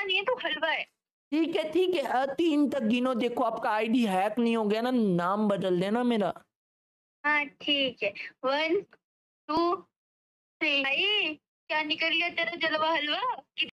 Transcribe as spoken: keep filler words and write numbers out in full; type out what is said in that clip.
नहीं है, तू हलवा है। ठीक है, ठीक है। अ, तीन तक गिनो, देखो आपका आईडी हैक नहीं हो गया ना, नाम बदल देना मेरा। हाँ, ठीक है। One, two, three. भाई, क्या निकल गया तेरा जलवा हलवा?